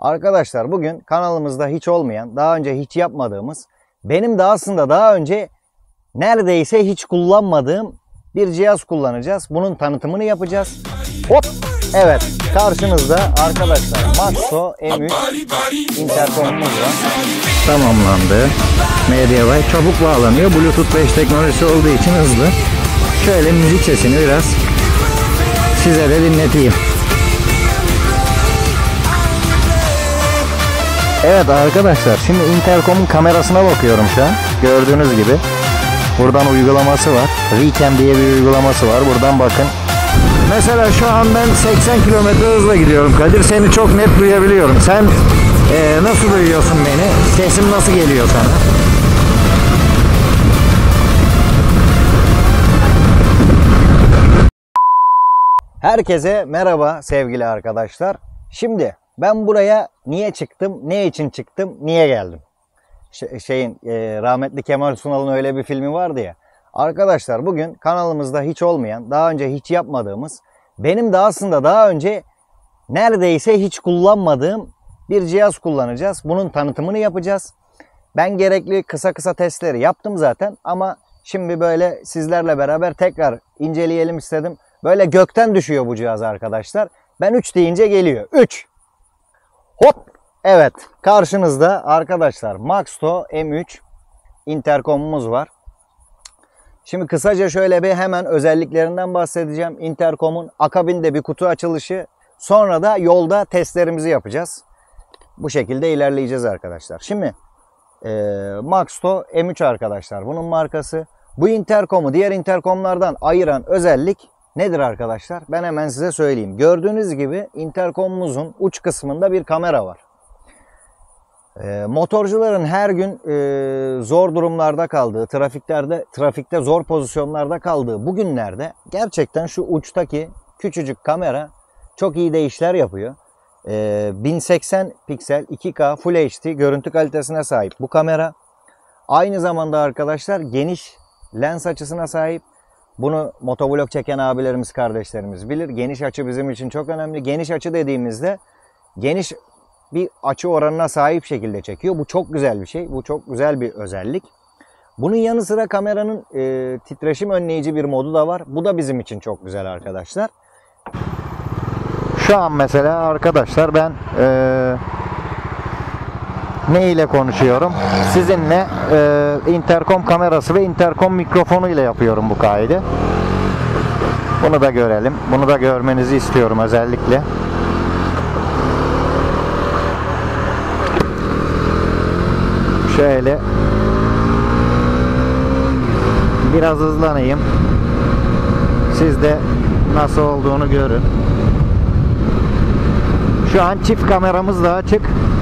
Arkadaşlar bugün kanalımızda hiç olmayan, daha önce hiç yapmadığımız, benim de aslında daha önce neredeyse hiç kullanmadığım bir cihaz kullanacağız. Bunun tanıtımını yapacağız. Hop! Evet, karşınızda arkadaşlar Maxo M3 interkomumuz var. Tamamlandı. MediaWire çabuk bağlanıyor. Bluetooth 5 teknolojisi olduğu için hızlı. Şöyle müzik sesini biraz size de dinleteyim. Evet arkadaşlar, şimdi interkomun kamerasına bakıyorum şu an. Gördüğünüz gibi buradan uygulaması var. Recam diye bir uygulaması var. Buradan bakın. Mesela şu an ben 80 km hızla gidiyorum Kadir. Seni çok net duyabiliyorum. Sen nasıl duyuyorsun beni? Sesim nasıl geliyor sana? Herkese merhaba sevgili arkadaşlar. Şimdi ben buraya niye çıktım, ne için çıktım, niye geldim? Rahmetli Kemal Sunal'ın öyle bir filmi vardı ya. Arkadaşlar bugün kanalımızda hiç olmayan, daha önce hiç yapmadığımız, benim de aslında daha önce neredeyse hiç kullanmadığım bir cihaz kullanacağız. Bunun tanıtımını yapacağız. Ben gerekli kısa testleri yaptım zaten ama şimdi böyle sizlerle beraber tekrar inceleyelim istedim. Böyle gökten düşüyor bu cihaz arkadaşlar. Ben 3 deyince geliyor. 3. Hop. Evet. Karşınızda arkadaşlar Maxo M3 interkomumuz var. Şimdi kısaca şöyle bir hemen özelliklerinden bahsedeceğim. Interkomun akabinde bir kutu açılışı. Sonra da yolda testlerimizi yapacağız. Bu şekilde ilerleyeceğiz arkadaşlar. Şimdi Maxo M3 arkadaşlar. Bunun markası. Bu interkomu diğer interkomlardan ayıran özellik nedir arkadaşlar? Ben hemen size söyleyeyim. Gördüğünüz gibi interkomumuzun uç kısmında bir kamera var. Motorcuların her gün zor durumlarda kaldığı, trafikte zor pozisyonlarda kaldığı bu günlerde gerçekten şu uçtaki küçücük kamera çok iyi de işler yapıyor. 1080 piksel 2K Full HD görüntü kalitesine sahip bu kamera. Aynı zamanda arkadaşlar geniş lens açısına sahip. Bunu motovlog çeken abilerimiz, kardeşlerimiz bilir. Geniş açı bizim için çok önemli. Geniş açı dediğimizde geniş bir açı oranına sahip şekilde çekiyor. Bu çok güzel bir şey. Bu çok güzel bir özellik. Bunun yanı sıra kameranın titreşim önleyici bir modu da var. Bu da bizim için çok güzel arkadaşlar. Şu an mesela arkadaşlar ben ne ile konuşuyorum? Sizinle interkom kamerası ve interkom mikrofonu ile yapıyorum bu kaydı. Bunu da görelim. Bunu da görmenizi istiyorum özellikle. Şöyle biraz hızlanayım. Siz de nasıl olduğunu görün. Şu an çift kameramız da açık.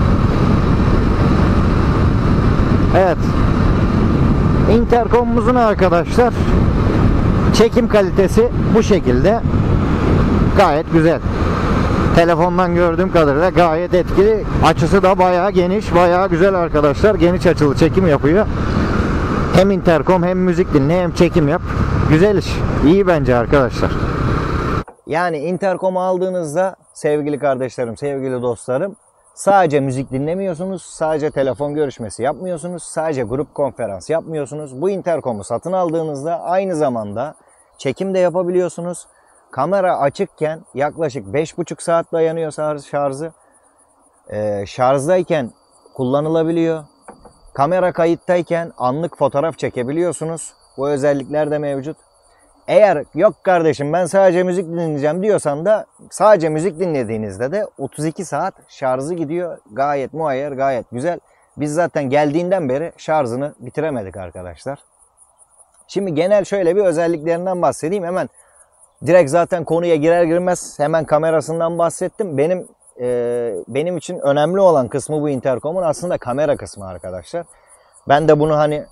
Evet. Interkomumuzun arkadaşlar çekim kalitesi bu şekilde. Gayet güzel. Telefondan gördüğüm kadarıyla gayet etkili. Açısı da bayağı geniş, bayağı güzel arkadaşlar. Geniş açılı çekim yapıyor. Hem interkom hem müzik dinle hem çekim yap. Güzel iş. İyi bence arkadaşlar. Yani interkomu aldığınızda sevgili kardeşlerim, sevgili dostlarım, sadece müzik dinlemiyorsunuz, sadece telefon görüşmesi yapmıyorsunuz, sadece grup konferans yapmıyorsunuz. Bu interkomu satın aldığınızda aynı zamanda çekim de yapabiliyorsunuz. Kamera açıkken yaklaşık 5,5 saat dayanıyor şarjı. Şarjdayken kullanılabiliyor. Kamera kayıttayken anlık fotoğraf çekebiliyorsunuz. Bu özellikler de mevcut. Eğer yok kardeşim ben sadece müzik dinleyeceğim diyorsan da sadece müzik dinlediğinizde de 32 saat şarjı gidiyor. Gayet muayyer, gayet güzel. Biz zaten geldiğinden beri şarjını bitiremedik arkadaşlar. Şimdi genel şöyle bir özelliklerinden bahsedeyim. Hemen direkt zaten konuya girer girmez hemen kamerasından bahsettim. Benim için önemli olan kısmı bu interkomun aslında kamera kısmı arkadaşlar. Ben de bunu hani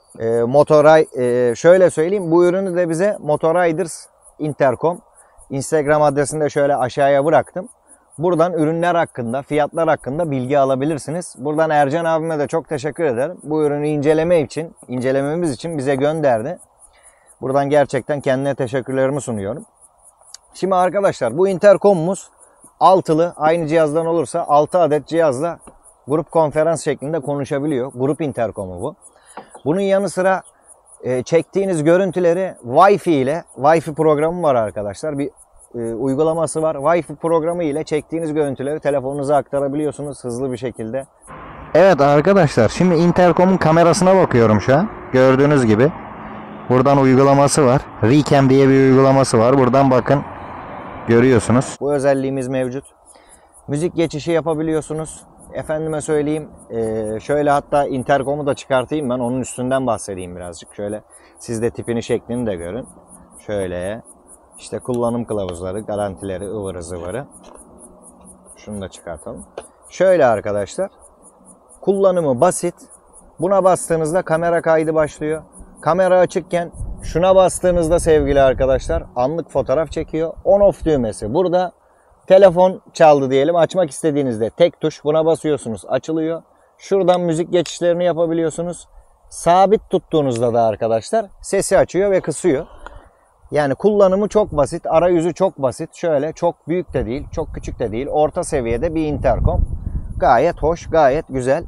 şöyle söyleyeyim, bu ürünü de bize Motoriders Intercom Instagram adresini de şöyle aşağıya bıraktım. Buradan ürünler hakkında, fiyatlar hakkında bilgi alabilirsiniz. Buradan Ercan abime de çok teşekkür ederim. Bu ürünü incelememiz için bize gönderdi. Buradan gerçekten kendine teşekkürlerimi sunuyorum. Şimdi arkadaşlar bu interkomumuz altılı aynı cihazdan olursa 6 adet cihazla grup konferans şeklinde konuşabiliyor. Grup interkomu bu. Bunun yanı sıra çektiğiniz görüntüleri Wi-Fi ile, Wi-Fi programı var arkadaşlar. Bir uygulaması var. Wi-Fi programı ile çektiğiniz görüntüleri telefonunuza aktarabiliyorsunuz hızlı bir şekilde. Evet arkadaşlar, şimdi interkomun kamerasına bakıyorum şu an. Gördüğünüz gibi. Buradan uygulaması var. Recam diye bir uygulaması var. Buradan bakın. Görüyorsunuz. Bu özelliğimiz mevcut. Müzik geçişi yapabiliyorsunuz. Efendime söyleyeyim. Şöyle hatta interkomu da çıkartayım ben. Onun üstünden bahsedeyim birazcık. Şöyle siz de tipini şeklini de görün. Şöyle. İşte kullanım kılavuzları, garantileri, ıvırı zıvırı. Şunu da çıkartalım. Şöyle arkadaşlar. Kullanımı basit. Buna bastığınızda kamera kaydı başlıyor. Kamera açıkken şuna bastığınızda sevgili arkadaşlar anlık fotoğraf çekiyor. On-off düğmesi burada. Telefon çaldı diyelim. Açmak istediğinizde tek tuş. Buna basıyorsunuz. Açılıyor. Şuradan müzik geçişlerini yapabiliyorsunuz. Sabit tuttuğunuzda da arkadaşlar sesi açıyor ve kısıyor. Yani kullanımı çok basit. Arayüzü çok basit. Şöyle çok büyük de değil. Çok küçük de değil. Orta seviyede bir interkom. Gayet hoş. Gayet güzel.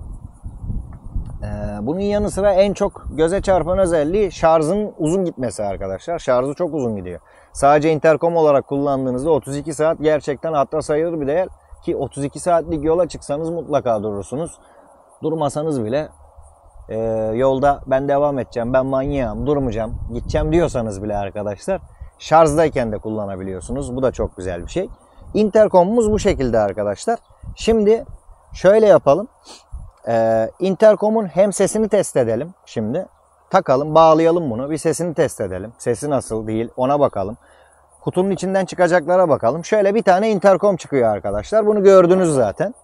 Bunun yanı sıra en çok göze çarpan özelliği şarjın uzun gitmesi arkadaşlar. Şarjı çok uzun gidiyor. Sadece interkom olarak kullandığınızda 32 saat gerçekten hatırı sayılır bir değer. Ki 32 saatlik yola çıksanız mutlaka durursunuz. Durmasanız bile yolda ben devam edeceğim, ben manyağım, durmayacağım, gideceğim diyorsanız bile arkadaşlar şarjdayken de kullanabiliyorsunuz. Bu da çok güzel bir şey. Interkomumuz bu şekilde arkadaşlar. Şimdi şöyle yapalım. Interkomun hem sesini test edelim şimdi. Takalım, bağlayalım bunu. Bir sesini test edelim. Sesi nasıl değil ona bakalım. Kutunun içinden çıkacaklara bakalım. Şöyle bir tane interkom çıkıyor arkadaşlar. Bunu gördünüz zaten.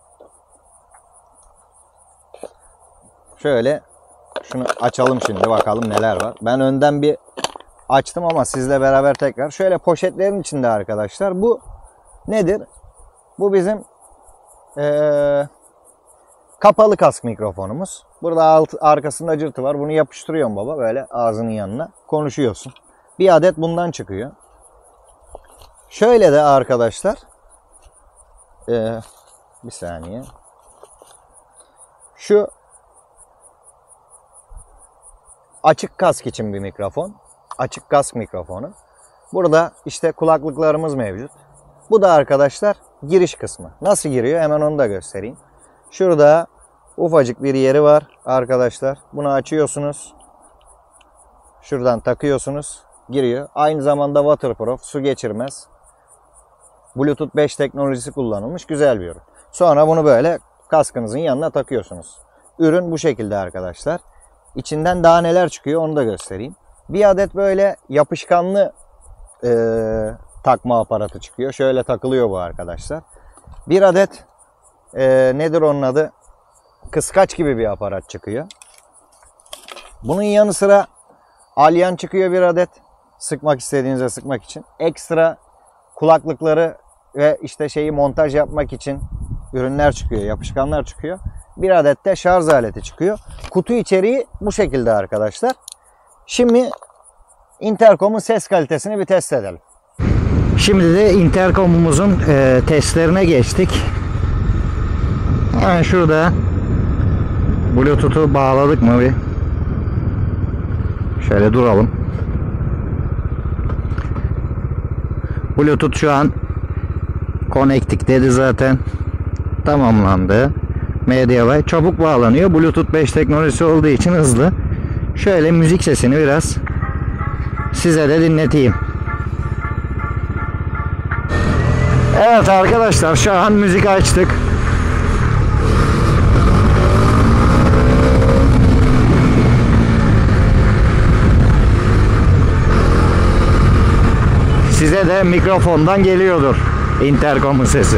Şöyle şunu açalım şimdi bakalım neler var. Ben önden bir açtım ama sizle beraber tekrar. Şöyle poşetlerin içinde arkadaşlar. Bu nedir? Bu bizim kapalı kask mikrofonumuz. Burada arkasında cırtı var. Bunu yapıştırıyorum baba böyle ağzının yanına. Konuşuyorsun. Bir adet bundan çıkıyor. Şöyle de arkadaşlar. Bir saniye. Şu açık kask için bir mikrofon. Açık kask mikrofonu. Burada işte kulaklıklarımız mevcut. Bu da arkadaşlar giriş kısmı. Nasıl giriyor? Hemen onu da göstereyim. Şurada ufacık bir yeri var arkadaşlar. Bunu açıyorsunuz. Şuradan takıyorsunuz. Giriyor. Aynı zamanda waterproof, su geçirmez. Bluetooth 5 teknolojisi kullanılmış. Güzel bir ürün. Sonra bunu böyle kaskınızın yanına takıyorsunuz. Ürün bu şekilde arkadaşlar. İçinden daha neler çıkıyor onu da göstereyim. Bir adet böyle yapışkanlı takma aparatı çıkıyor. Şöyle takılıyor bu arkadaşlar. Bir adet nedir onun adı? Kıskaç gibi bir aparat çıkıyor. Bunun yanı sıra alyan çıkıyor bir adet. Sıkmak istediğinizde sıkmak için. Ekstra kulaklıkları ve işte şeyi montaj yapmak için ürünler çıkıyor. Yapışkanlar çıkıyor. Bir adet de şarj aleti çıkıyor. Kutu içeriği bu şekilde arkadaşlar. Şimdi interkomun ses kalitesini bir test edelim. Şimdi de interkomumuzun testlerine geçtik. Hemen şurada Bluetooth'u bağladık mı bir? Şöyle duralım. Bluetooth şu an connected dedi zaten. Tamamlandı. MediaWi çabuk bağlanıyor. Bluetooth 5 teknolojisi olduğu için hızlı. Şöyle müzik sesini biraz size de dinleteyim. Evet arkadaşlar şu an müzik açtık. Size de mikrofondan geliyordur interkomun sesi.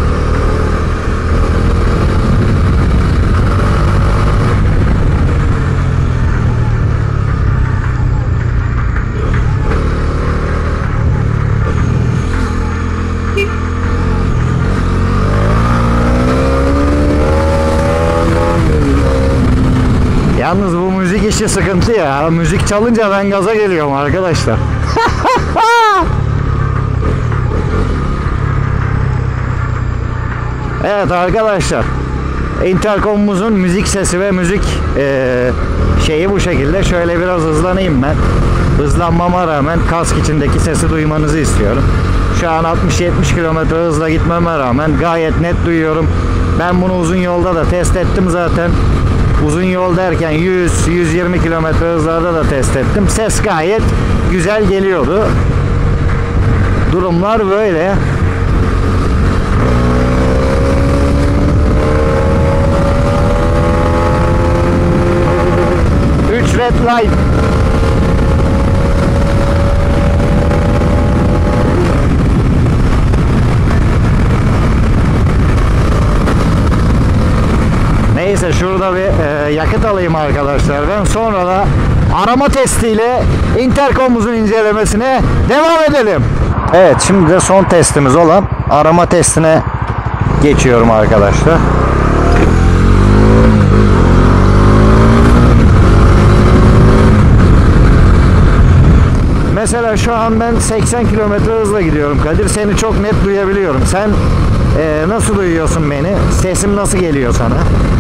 Yalnız bu müzik işi sıkıntı ya. Müzik çalınca ben gaza geliyorum arkadaşlar. Evet arkadaşlar, interkomumuzun müzik sesi ve müzik şeyi bu şekilde. Şöyle biraz hızlanayım ben. Hızlanmama rağmen kask içindeki sesi duymanızı istiyorum. Şu an 60-70 km hızla gitmeme rağmen gayet net duyuyorum. Ben bunu uzun yolda da test ettim zaten. Uzun yol derken 100-120 km hızlarda da test ettim. Ses gayet güzel geliyordu. Durumlar böyle. Red light. Neyse şurada bir yakıt alayım arkadaşlar. Ben sonra da arama testiyle interkomumuzun incelemesine devam edelim. Evet, şimdi de son testimiz olan arama testine geçiyorum arkadaşlar. Mesela şu an ben 80 km hızla gidiyorum Kadir. Seni çok net duyabiliyorum. Sen nasıl duyuyorsun beni? Sesim nasıl geliyor sana?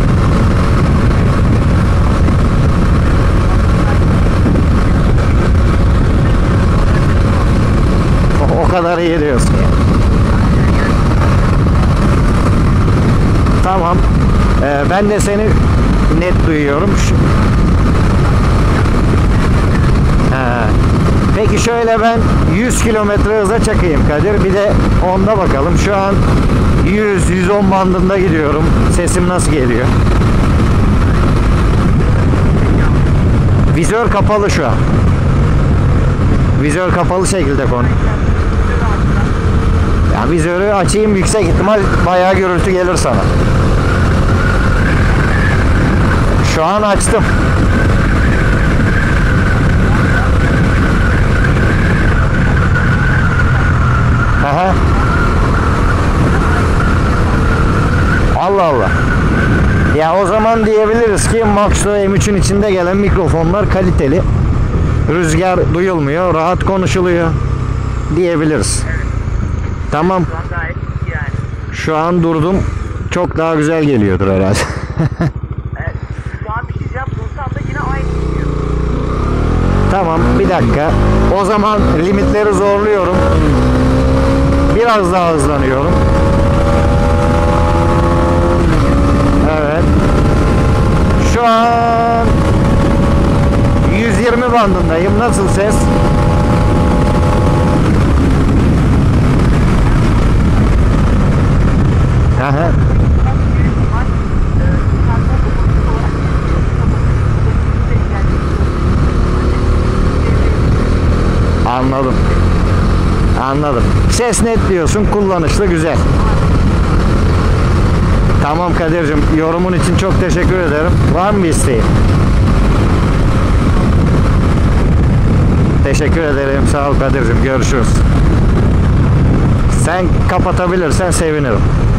O kadar iyi diyorsun ya. Tamam. Ben de seni net duyuyorum. Peki şöyle ben 100 kilometre hıza çakayım Kadir. Bir de onda bakalım. Şu an 100-110 bandında gidiyorum. Sesim nasıl geliyor? Vizör kapalı şu an. Vizör kapalı şekilde konu. Ya vizörü açayım, yüksek ihtimal bayağı gürültü gelir sana. Şu an açtım. Aha. Allah Allah. Ya o zaman diyebiliriz ki Maxo M3'ün içinde gelen mikrofonlar kaliteli. Rüzgar duyulmuyor, rahat konuşuluyor diyebiliriz. Tamam. Şu an durdum. Çok daha güzel geliyordur herhalde. Evet, şu an bir şey diyeceğim. Dursam da yine aynı gidiyor. Tamam, bir dakika. O zaman limitleri zorluyorum. Biraz daha hızlanıyorum. Evet. Şu an 120 bandındayım. Nasıl ses? Aha. Anladım. Anladım. Ses net diyorsun, kullanışlı, güzel. Tamam Kadir'cim, yorumun için çok teşekkür ederim. Var mı bir isteğin? Teşekkür ederim. Sağ ol Kadir'cim. Görüşürüz. Sen kapatabilirsen sevinirim.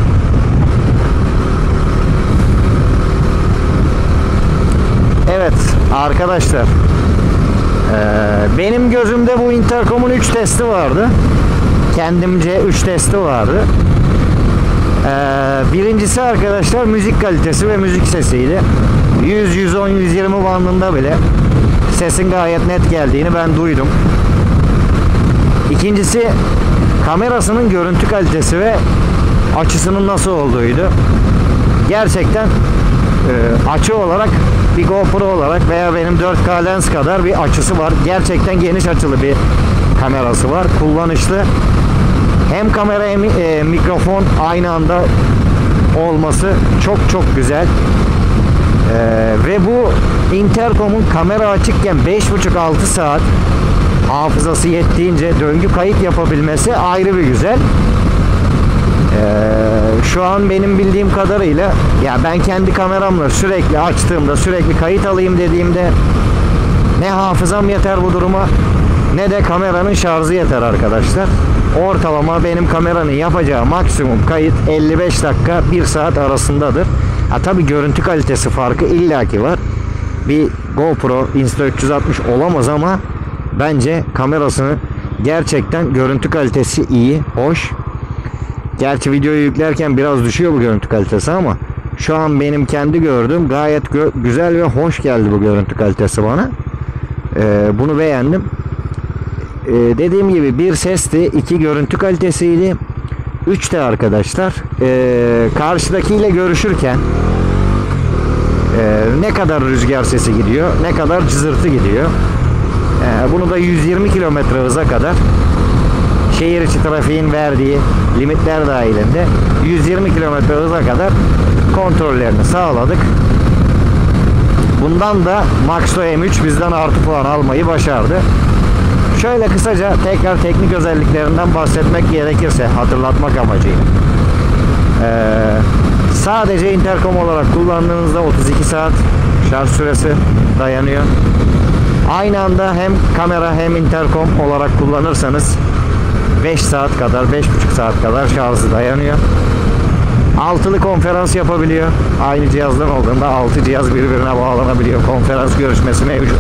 Evet arkadaşlar. Benim gözümde bu interkomun 3 testi vardı. Kendimce 3 testi vardı. Birincisi arkadaşlar müzik kalitesi ve müzik sesiydi. 100, 110, 120 bandında bile sesin gayet net geldiğini ben duydum. İkincisi kamerasının görüntü kalitesi ve açısının nasıl olduğuydu. Gerçekten açı olarak bir GoPro olarak veya benim 4K lens kadar bir açısı var. Gerçekten geniş açılı bir kamerası var. Kullanışlı. Hem kamera hem mikrofon aynı anda olması çok çok güzel. Ve bu interkomun kamera açıkken 5,5-6 saat hafızası yettiğince döngü kayıt yapabilmesi ayrı bir güzel. Şu an benim bildiğim kadarıyla ya ben kendi kameramla sürekli açtığımda, sürekli kayıt alayım dediğimde ne hafızam yeter bu duruma ne de kameranın şarjı yeter arkadaşlar. Ortalama benim kameranın yapacağı maksimum kayıt 55 dakika 1 saat arasındadır. Ha tabi görüntü kalitesi farkı illaki var. Bir GoPro Insta360 olamaz ama bence kamerasını gerçekten görüntü kalitesi iyi, hoş. Gerçi videoyu yüklerken biraz düşüyor bu görüntü kalitesi ama şu an benim kendi gördüğüm gayet güzel ve hoş geldi bu görüntü kalitesi bana. Bunu beğendim. Dediğim gibi bir sesti, 2 görüntü kalitesiydi. 3 de arkadaşlar karşıdakiyle görüşürken ne kadar rüzgar sesi gidiyor, ne kadar cızırtı gidiyor. Bunu da 120 km hıza kadar şehir içi trafiğin verdiği limitler dahilinde 120 km hıza kadar kontrollerini sağladık. Bundan da Maxo M3 bizden artı puan almayı başardı. Şöyle kısaca tekrar teknik özelliklerinden bahsetmek gerekirse hatırlatmak amacıyla. Sadece interkom olarak kullandığınızda 32 saat şarj süresi dayanıyor. Aynı anda hem kamera hem interkom olarak kullanırsanız 5 saat kadar, 5,5 saat kadar şarjı dayanıyor. Altılı konferans yapabiliyor. Aynı cihazdan olduğunda 6 cihaz birbirine bağlanabiliyor. Konferans görüşmesi mevcut.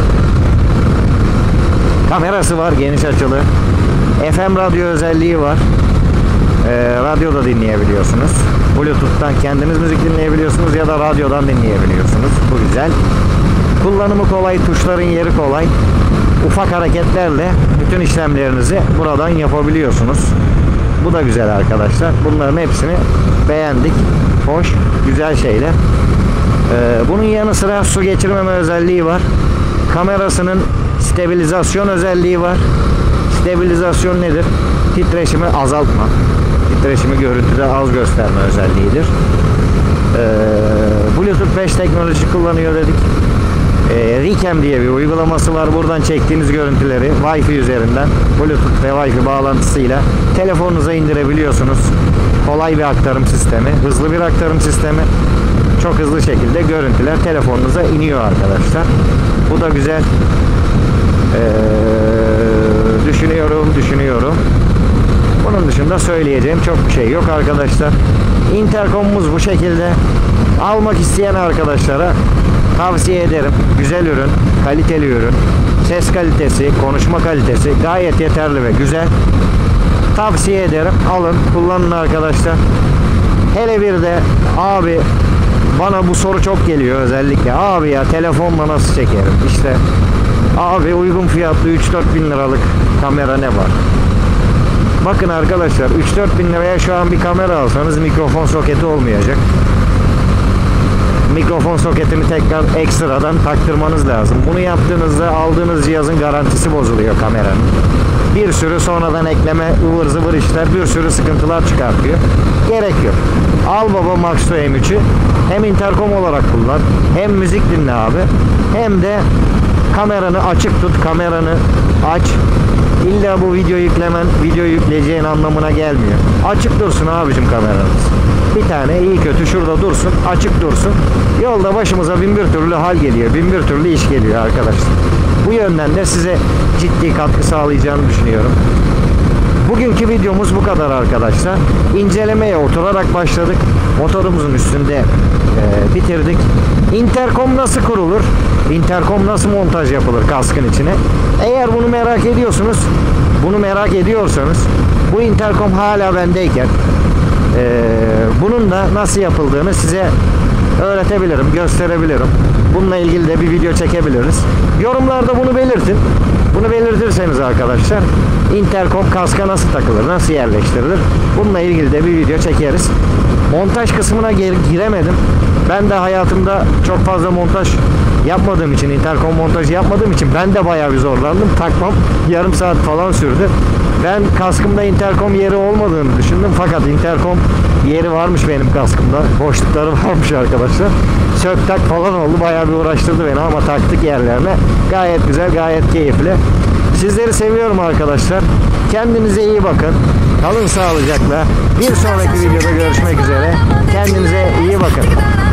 Kamerası var, geniş açılı. FM radyo özelliği var. Radyoda dinleyebiliyorsunuz. Bluetooth'tan kendiniz müzik dinleyebiliyorsunuz ya da radyodan dinleyebiliyorsunuz. Bu güzel. Kullanımı kolay, tuşların yeri kolay. Ufak hareketlerle bütün işlemlerinizi buradan yapabiliyorsunuz. Bu da güzel arkadaşlar. Bunların hepsini beğendik. Hoş, güzel şeyler. Bunun yanı sıra su geçirmeme özelliği var. Kamerasının stabilizasyon özelliği var. Stabilizasyon nedir? Titreşimi azaltma. Titreşimi görüntüde az gösterme özelliğidir. Bluetooth 5 teknoloji kullanıyor dedik. Recam diye bir uygulaması var. Buradan çektiğiniz görüntüleri Wi-Fi üzerinden Bluetooth ve Wi-Fi bağlantısıyla telefonunuza indirebiliyorsunuz. Kolay bir aktarım sistemi, hızlı bir aktarım sistemi. Çok hızlı şekilde görüntüler telefonunuza iniyor arkadaşlar. Bu da güzel. Düşünüyorum. Bunun dışında söyleyeceğim çok bir şey yok arkadaşlar. Interkomumuz bu şekilde. Almak isteyen arkadaşlara tavsiye ederim. Güzel ürün, kaliteli ürün. Ses kalitesi, konuşma kalitesi gayet yeterli ve güzel. Tavsiye ederim. Alın, kullanın arkadaşlar. Hele bir de abi bana bu soru çok geliyor özellikle. Abi ya telefonla nasıl çekerim? İşte abi uygun fiyatlı 3-4 bin liralık kamera ne var? Bakın arkadaşlar 3-4 bin liraya şu an bir kamera alsanız mikrofon soketi olmayacak. Mikrofon soketini tekrar ekstradan taktırmanız lazım. Bunu yaptığınızda aldığınız cihazın garantisi bozuluyor kameranın. Bir sürü sonradan ekleme ıvır zıvır işler, bir sürü sıkıntılar çıkartıyor. Gerek yok. Al baba Maxo M3'ü hem interkom olarak kullan, hem müzik dinle abi, hem de kameranı açık tut, kameranı aç. İlla bu video yükleyeceğin anlamına gelmiyor. Açık dursun abicim kameranız. Bir tane iyi kötü şurada dursun, açık dursun. Yolda başımıza bin bir türlü hal geliyor, bin bir türlü iş geliyor arkadaşlar. Bu yönden de size ciddi katkı sağlayacağını düşünüyorum. Bugünkü videomuz bu kadar arkadaşlar. İncelemeye oturarak başladık. Motorumuzun üstünde bitirdik. Interkom nasıl kurulur? Interkom nasıl montaj yapılır kaskın içine? Eğer bunu merak ediyorsanız bu interkom hala bendeyken bunun da nasıl yapıldığını size öğretebilirim, gösterebilirim. Bununla ilgili de bir video çekebiliriz. Yorumlarda bunu belirtin. Bunu belirtirseniz arkadaşlar interkom kaska nasıl takılır, nasıl yerleştirilir? Bununla ilgili de bir video çekeriz. Montaj kısmına giremedim. Ben de hayatımda çok fazla montaj yapmadığım için, interkom montajı yapmadığım için ben de bayağı bir zorlandım. Takmam yarım saat falan sürdü. Ben kaskımda interkom yeri olmadığını düşündüm. Fakat interkom yeri varmış benim kaskımda. Boşlukları varmış arkadaşlar. Sök tak falan oldu. Bayağı bir uğraştırdı beni ama taktık yerlerine. Gayet güzel, gayet keyifli. Sizleri seviyorum arkadaşlar. Kendinize iyi bakın. Kalın sağlıcakla. Bir sonraki videoda görüşmek üzere. Kendinize iyi bakın.